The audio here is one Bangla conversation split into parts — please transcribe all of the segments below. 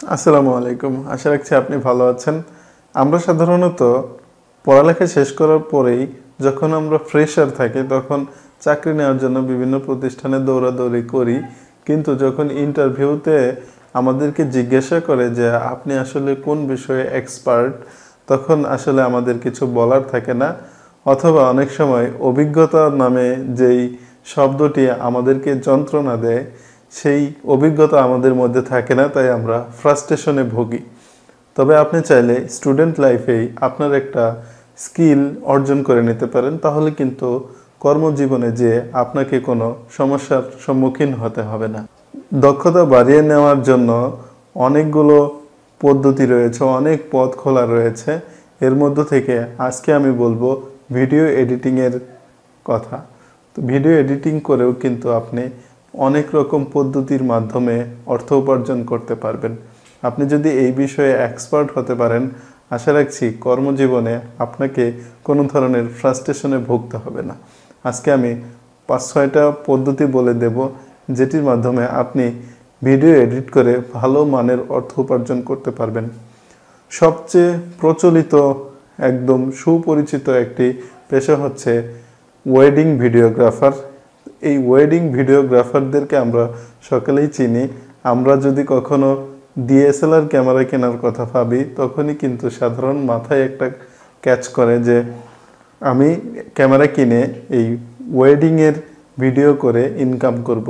আসসালামু আলাইকুম। আশা রাখছি আপনি ভালো আছেন। আমরা সাধারণত পড়ালেখা শেষ করার পরেই যখন আমরা ফ্রেশার থাকি তখন চাকরি নেওয়ার জন্য বিভিন্ন প্রতিষ্ঠানে দৌড়াদৌড়ি করি, কিন্তু যখন ইন্টারভিউতে আমাদেরকে জিজ্ঞাসা করে যে আপনি আসলে কোন বিষয়ে এক্সপার্ট, তখন আসলে আমাদের কিছু বলার থাকে না, অথবা অনেক সময় অভিজ্ঞতা নামে যেই শব্দটি আমাদেরকে যন্ত্রণা দেয় সেই অভিজ্ঞতা আমাদের মধ্যে থাকে না, তাই আমরা ফ্রাস্ট্রেশনে ভুগি। তবে আপনি চাইলে স্টুডেন্ট লাইফেই আপনার একটা স্কিল অর্জন করে নিতে পারেন, তাহলে কিন্তু কর্মজীবনে যে আপনাকে কোনো সমস্যার সম্মুখীন হতে হবে না। দক্ষতা বাড়িয়ে নেওয়ার জন্য অনেকগুলো পদ্ধতি রয়েছে, অনেক পথ খোলা রয়েছে। এর মধ্য থেকে আজকে আমি বলবো ভিডিও এডিটিংয়ের কথা। তো ভিডিও এডিটিং করেও কিন্তু আপনি অনেক রকম পদ্ধতির মাধ্যমে অর্থ উপার্জন করতে পারবেন। আপনি যদি এই বিষয়ে এক্সপার্ট হতে পারেন, আশা রাখছি কর্মজীবনে আপনাকে কোনো ধরনের ফ্রাস্ট্রেশনে ভুগতে হবে না। আজকে আমি 5-6টা পদ্ধতি বলে দেব, যেটির মাধ্যমে আপনি ভিডিও এডিট করে ভালো মানের অর্থ উপার্জন করতে পারবেন। সবচেয়ে প্রচলিত, একদম সুপরিচিত একটি পেশা হচ্ছে ওয়েডিং ভিডিওগ্রাফার। এই ওয়েডিং ভিডিওগ্রাফারদেরকে আমরা সকলেই চিনি। আমরা যদি কখনো ডিএসএলআর ক্যামেরা কেনার কথা ভাবি, তখনই কিন্তু সাধারণ মাথায় একটা ক্যাচ করে যে আমি ক্যামেরা কিনে এই ওয়েডিংয়ের ভিডিও করে ইনকাম করব।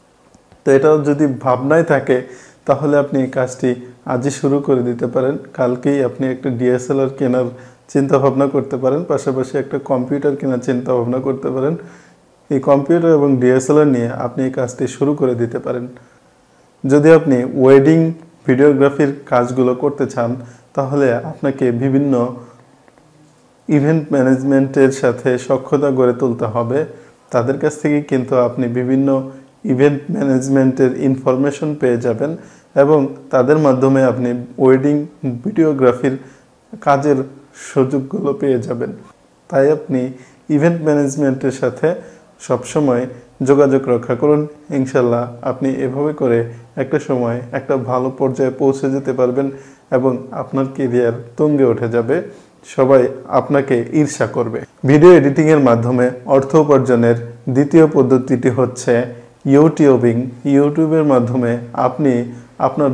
তো এটা যদি ভাবনায় থাকে তাহলে আপনি এই কাজটি আজই শুরু করে দিতে পারেন। কালকেই আপনি একটা ডিএসএলআর কেনার চিন্তা ভাবনা করতে পারেন, পাশাপাশি একটা কম্পিউটার কেনার চিন্তা ভাবনা করতে পারেন। এই কম্পিউটার এবং ডিএসএলআর নিয়ে আপনি এই কাজটি শুরু করে দিতে পারেন। যদি আপনি ওয়েডিং ভিডিওগ্রাফির কাজগুলো করতে চান, তাহলে আপনাকে বিভিন্ন ইভেন্ট ম্যানেজমেন্টের সাথে সখ্যতা গড়ে তুলতে হবে। তাদের কাছ থেকে কিন্তু আপনি বিভিন্ন ইভেন্ট ম্যানেজমেন্টের ইনফরমেশন পেয়ে যাবেন এবং তাদের মাধ্যমে আপনি ওয়েডিং ভিডিওগ্রাফির কাজের সুযোগগুলো পেয়ে যাবেন। তাই আপনি ইভেন্ট ম্যানেজমেন্টের সাথে সবসময় যোগাযোগ রক্ষা করুন। ইনশাল্লাহ আপনি এভাবে করে একটা সময় একটা ভালো পর্যায়ে পৌঁছে যেতে পারবেন এবং আপনার কেরিয়ার তুঙ্গে উঠে যাবে। সবাই আপনাকে ঈর্ষা করবে। ভিডিও এডিটিংয়ের মাধ্যমে অর্থ উপার্জনের দ্বিতীয় পদ্ধতিটি হচ্ছে ইউটিউবিং। ইউটিউবের মাধ্যমে আপনি আপনার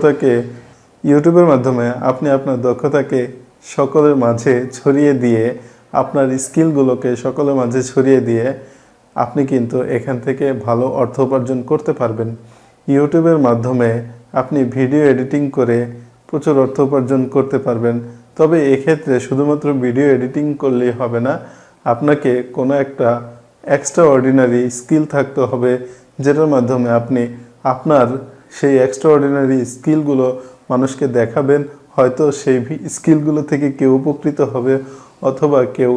দক্ষতাকে সকলের মাঝে ছড়িয়ে দিয়ে, আপনার স্কিলগুলোকে সকলের মাঝে ছড়িয়ে দিয়ে আপনি কিন্তু এখান থেকে ভালো অর্থ উপার্জন করতে পারবেন। ইউটিউবের মাধ্যমে আপনি ভিডিও এডিটিং করে প্রচুর অর্থ উপার্জন করতে পারবেন। তবে এক্ষেত্রে শুধুমাত্র ভিডিও এডিটিং করলেই হবে না, আপনাকে কোনো একটা এক্সট্রা অর্ডিনারি স্কিল থাকতে হবে, যেটার মাধ্যমে আপনি আপনার সেই এক্সট্রা অর্ডিনারি স্কিলগুলো মানুষকে দেখাবেন। হয়তো সেই স্কিলগুলো থেকে কেউ উপকৃত হবে অথবা কেউ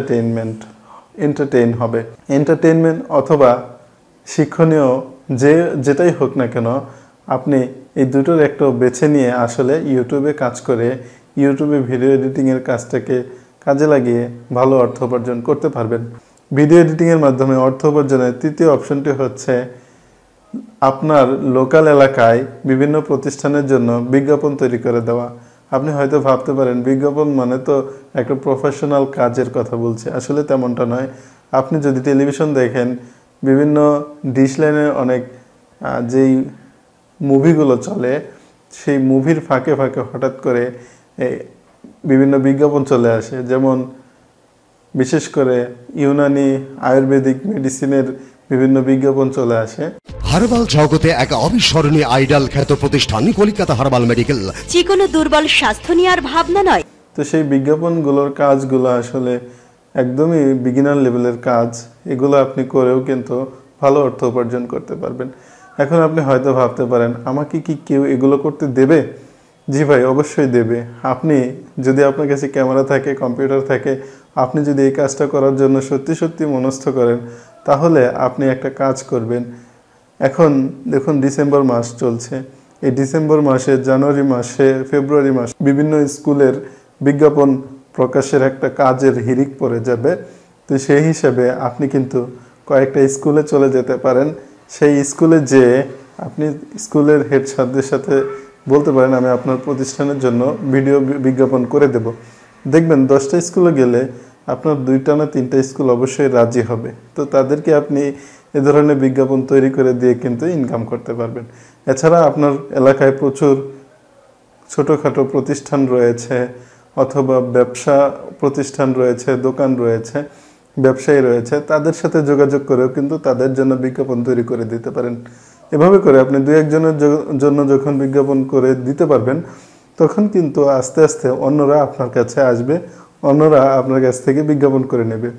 এন্টারটেইন হবে। এন্টারটেইনমেন্ট অথবা শিক্ষণীয় যেটাই হোক না কেন, আপনি এই দুটোর একটা বেছে নিয়ে আসলে ইউটিউবে কাজ করে ইউটিউবে ভিডিও এডিটিংয়ের কাজটাকে কাজে লাগিয়ে ভালো অর্থ উপার্জন করতে পারবেন। ভিডিও এডিটিংয়ের মাধ্যমে অর্থ উপার্জনের তৃতীয় অপশনটি হচ্ছে আপনার লোকাল এলাকায় বিভিন্ন প্রতিষ্ঠানের জন্য বিজ্ঞাপন তৈরি করে দেওয়া। আপনি হয়তো ভাবতে পারেন বিজ্ঞাপন মানে তো একটা প্রফেশনাল কাজের কথা বলছে, আসলে তেমনটা নয়। আপনি যদি টেলিভিশন দেখেন, বিভিন্ন ডিশ লাইনের অনেক যেই মুভিগুলো চলে, সেই মুভির ফাঁকে ফাঁকে হঠাৎ করে বিভিন্ন বিজ্ঞাপন চলে আসে। যেমন বিশেষ করে ইউনানি আয়ুর্বেদিক মেডিসিনের বিভিন্ন বিজ্ঞাপন চলে আসে। হার্বাল জগতে এক অবিস্মরণীয় আইডল খ্যাত প্রতিষ্ঠান কলকাতা হার্বাল মেডিকেল। যে কোনো দুর্বল স্বাস্থ্য নিয়ে আর ভাবনা নয়। তো সেই বিজ্ঞাপনগুলোর কাজগুলো আসলে একদমই বিগিনার লেভেলের কাজ। এগুলো আপনি করেও কিন্তু ভালো অর্থ উপার্জন করতে পারবেন। এখন আপনি হয়তো ভাবতে পারেন, আমাকে কি কেউ এগুলো করতে দেবে? জি ভাই, অবশ্যই দেবে। আপনি যদি আপনার কাছে ক্যামেরা থাকে, কম্পিউটার থাকে, আপনি যদি এই কাজটা করার জন্য সত্যি সত্যি মনস্থ করেন, তাহলে আপনি একটা কাজ করবেন। এখন দেখুন, ডিসেম্বর মাস চলছে। এই ডিসেম্বর মাসে, জানুয়ারি মাসে, ফেব্রুয়ারি মাসে বিভিন্ন স্কুলের বিজ্ঞাপন প্রকাশের একটা কাজের হিড়িক পড়ে যাবে। তো সেই হিসাবে আপনি কিন্তু কয়েকটা স্কুলে চলে যেতে পারেন। সেই স্কুলে যেয়ে আপনি স্কুলের হেড স্যারদের সাথে বলতে পারেন আমি আপনার প্রতিষ্ঠানের জন্য ভিডিও বিজ্ঞাপন করে দেব। দেখবেন 10টা স্কুলে গেলে আপনার 2টা না 3টা স্কুল অবশ্যই রাজি হবে। তো তাদেরকে আপনি এ ধরনের বিজ্ঞাপন তৈরি করে দিয়ে কিন্তু ইনকাম করতে পারবেন। এছাড়া আপনার এলাকায় প্রচুর ছোটোখাটো প্রতিষ্ঠান রয়েছে অথবা ব্যবসা প্রতিষ্ঠান রয়েছে, দোকান রয়েছে, ব্যবসায়ী রয়েছে, তাদের সাথে যোগাযোগ করেও কিন্তু তাদের জন্য বিজ্ঞাপন তৈরি করে দিতে পারেন। এভাবে করে আপনি 2-1 জনের জন্য যখন বিজ্ঞাপন করে দিতে পারবেন, তখন কিন্তু আস্তে আস্তে অন্যরা আপনার কাছে আসবে, অন্যরা আপনার কাছ থেকে বিজ্ঞাপন করে নেবে।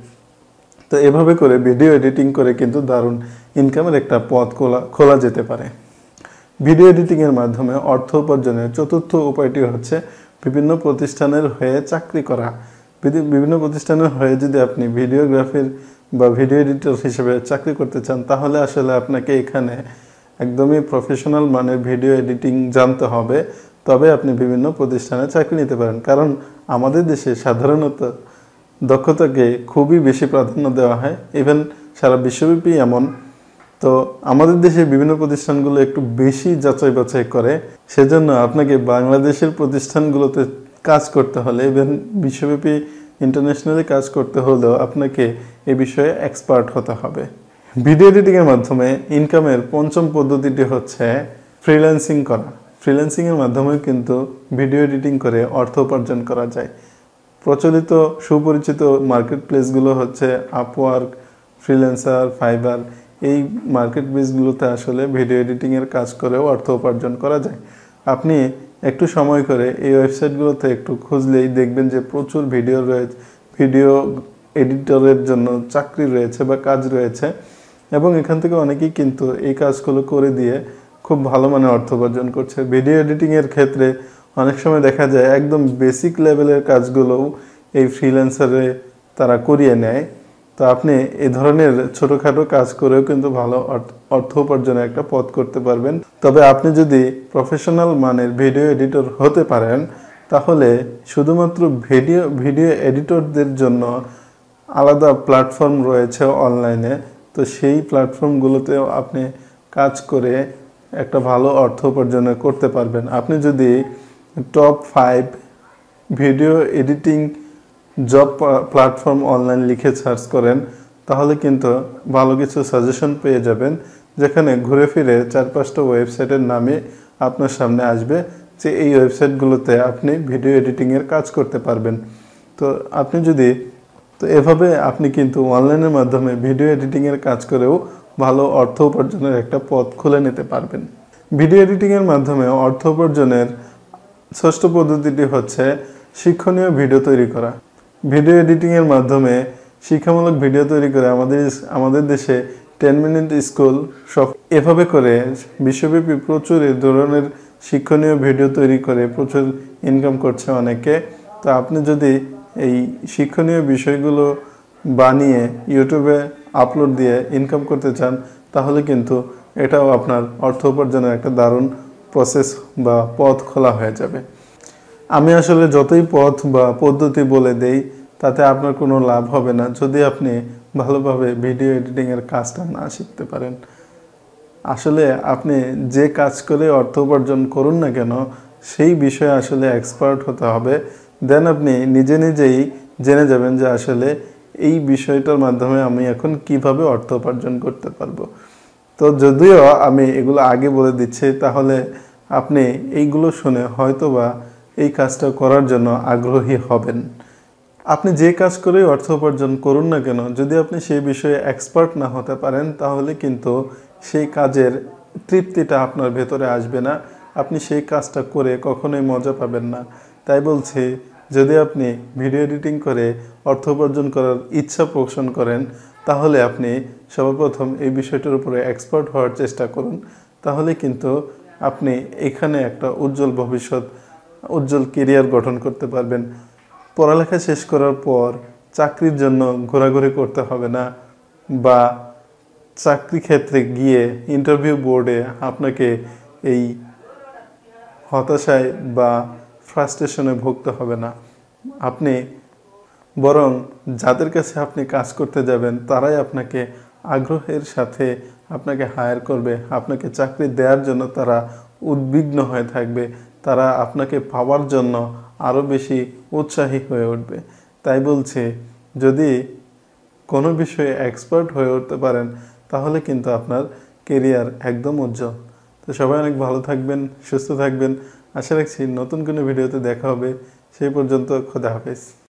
তো এভাবে করে ভিডিও এডিটিং করে কিন্তু দারুণ ইনকামের একটা পথ খোলা যেতে পারে। ভিডিও এডিটিংয়ের মাধ্যমে অর্থ উপার্জনের চতুর্থ উপায়টি হচ্ছে বিভিন্ন প্রতিষ্ঠানের হয়ে চাকরি করা। বিভিন্ন প্রতিষ্ঠানের হয়ে যদি আপনি ভিডিওগ্রাফির বা ভিডিও এডিটর হিসেবে চাকরি করতে চান, তাহলে আসলে আপনাকে এখানে একদমই প্রফেশনাল মানের ভিডিও এডিটিং জানতে হবে, তবে আপনি বিভিন্ন প্রতিষ্ঠানে চাকরি নিতে পারেন। কারণ আমাদের দেশে সাধারণত দক্ষতাকে খুবই বেশি প্রাধান্য দেওয়া হয়, ইভেন সারা বিশ্বব্যাপী এমন। তো আমাদের দেশে বিভিন্ন প্রতিষ্ঠানগুলো একটু বেশি যাচাই বাছাই করে, সেজন্য আপনাকে বাংলাদেশের প্রতিষ্ঠানগুলোতে কাজ করতে হলে, ইভেন বিশ্বব্যাপী ইন্টারন্যাশনালি কাজ করতে হলেও আপনাকে এ বিষয়ে এক্সপার্ট হতে হবে। ভিডিও এডিটিংয়ের মাধ্যমে ইনকামের পঞ্চম পদ্ধতিটি হচ্ছে ফ্রিল্যান্সিং করা। ফ্রিল্যান্সিংয়ের মাধ্যমে কিন্তু ভিডিও এডিটিং করে অর্থ উপার্জন করা যায়। প্রচলিত সুপরিচিত মার্কেট প্লেসগুলো হচ্ছে আপওয়ার্ক, ফ্রিল্যান্সার, ফাইবার। এই মার্কেট প্লেসগুলোতে আসলে ভিডিও এডিটিংয়ের কাজ করেও অর্থ উপার্জন করা যায়। আপনি একটু সময় করে এই ওয়েবসাইটগুলোতে একটু খুঁজলেই দেখবেন যে প্রচুর ভিডিও রয়েছে, ভিডিও এডিটরের জন্য চাকরি রয়েছে বা কাজ রয়েছে, এবং এখান থেকে অনেকেই কিন্তু এই কাজগুলো করে দিয়ে খুব ভালো মানে অর্থ উপার্জন করছে। ভিডিও এডিটিংয়ের ক্ষেত্রে অনেক সময় দেখা যায় একদম বেসিক লেভেলের কাজগুলোও এই ফ্রিল্যান্সারে তারা করিয়ে নেয়। তো আপনি এই ধরনের ছোটোখাটো কাজ করেও কিন্তু ভালো অর্থ উপার্জনের একটা পথ করতে পারবেন। তবে আপনি যদি প্রফেশনাল মানের ভিডিও এডিটর হতে পারেন, তাহলে শুধুমাত্র ভিডিও এডিটরদের জন্য আলাদা প্ল্যাটফর্ম রয়েছে অনলাইনে। তো সেই প্ল্যাটফর্মগুলোতেও আপনি কাজ করে একটা ভালো অর্থ উপার্জন করতে পারবেন। আপনি যদি top 5 video editing job platform online লিখে সার্চ করেন, তাহলে কিন্তু ভালো কিছু সাজেশন পেয়ে যাবেন, যেখানে ঘুরে ফিরে 4-5টা ওয়েবসাইটের নামে আপনার সামনে আসবে যে এই ওয়েবসাইটগুলোতে আপনি ভিডিও এডিটিংয়ের কাজ করতে পারবেন। তো আপনি যদি এভাবে আপনি কিন্তু অনলাইনের মাধ্যমে ভিডিও এডিটিংয়ের কাজ করেও ভালো অর্থ উপার্জনের একটা পথ খুলে নিতে পারবেন। ভিডিও এডিটিংয়ের মাধ্যমে অর্থ উপার্জনের ষষ্ঠ পদ্ধতিটি হচ্ছে শিক্ষণীয় ভিডিও তৈরি করা। ভিডিও এডিটিংয়ের মাধ্যমে শিক্ষামূলক ভিডিও তৈরি করে আমাদের দেশে 10 মিনিট স্কুল সব এভাবে করে বিশ্বব্যাপী প্রচুর এই ধরনের শিক্ষণীয় ভিডিও তৈরি করে প্রচুর ইনকাম করছে অনেকে। তো আপনি যদি এই শিক্ষণীয় বিষয়গুলো বানিয়ে ইউটিউবে আপলোড দিয়ে ইনকাম করতে চান, তাহলে কিন্তু এটাও আপনার অর্থ উপার্জনের একটা দারুণ প্রসেস বা পথ খোলা হয়ে যাবে। আমি আসলে যতই পথ বা পদ্ধতি বলে দেই, তাতে আপনার কোনো লাভ হবে না যদি আপনি ভালোভাবে ভিডিও এডিটিংয়ের কাজটা না শিখতে পারেন। আসলে আপনি যে কাজ করে অর্থ উপার্জন করুন না কেন, সেই বিষয়ে আসলে এক্সপার্ট হতে হবে। দেন আপনি নিজেই জেনে যাবেন যে আসলে এই বিষয়টার মাধ্যমে আমি এখন কিভাবে অর্থ উপার্জন করতে পারবো। তো যদিও আমি এগুলো আগে বলে দিচ্ছি, তাহলে আপনি এইগুলো শুনে হয়তোবা এই কাজটা করার জন্য আগ্রহী হবেন। আপনি যে কাজ করে অর্থ উপার্জন করুন না কেন, যদি আপনি সেই বিষয়ে এক্সপার্ট না হতে পারেন, তাহলে কিন্তু সেই কাজের তৃপ্তিটা আপনার ভেতরে আসবে না। আপনি সেই কাজটা করে কখনোই মজা পাবেন না। তাই বলছি, যদি আপনি ভিডিও এডিটিং করে অর্থ উপার্জন করার ইচ্ছা পোষণ করেন, তাহলে আপনি সর্বপ্রথম এই বিষয়টার উপরে এক্সপার্ট হওয়ার চেষ্টা করুন। তাহলে কিন্তু আপনি এখানে একটা উজ্জ্বল ভবিষ্যৎ, উজ্জ্বল কেরিয়ার গঠন করতে পারবেন। পড়ালেখা শেষ করার পর চাকরির জন্য ঘোরাঘুরি করতে হবে না, বা চাকরি ক্ষেত্রে গিয়ে ইন্টারভিউ বোর্ডে আপনাকে এই হতাশায় বা ফ্রাস্ট্রেশনে ভুগতে হবে না। আপনি বরং যাদের কাছে আপনি কাজ করতে যাবেন, তারাই আপনাকে আগ্রহের সাথে আপনাকে হায়ার করবে, আপনাকে চাকরি দেওয়ার জন্য তারা উদ্বিগ্ন হয়ে থাকবে, তারা আপনাকে পাওয়ার জন্য আরও বেশি উৎসাহী হয়ে উঠবে। তাই বলছি, যদি কোনো বিষয়ে এক্সপার্ট হয়ে উঠতে পারেন তাহলে কিন্তু আপনার কেরিয়ার একদম উজ্জ্বল। তো সবাই অনেক ভালো থাকবেন, সুস্থ থাকবেন। আশা রাখছি নতুন কোনো ভিডিওতে দেখা হবে। সেই পর্যন্ত খোদা হাফেজ।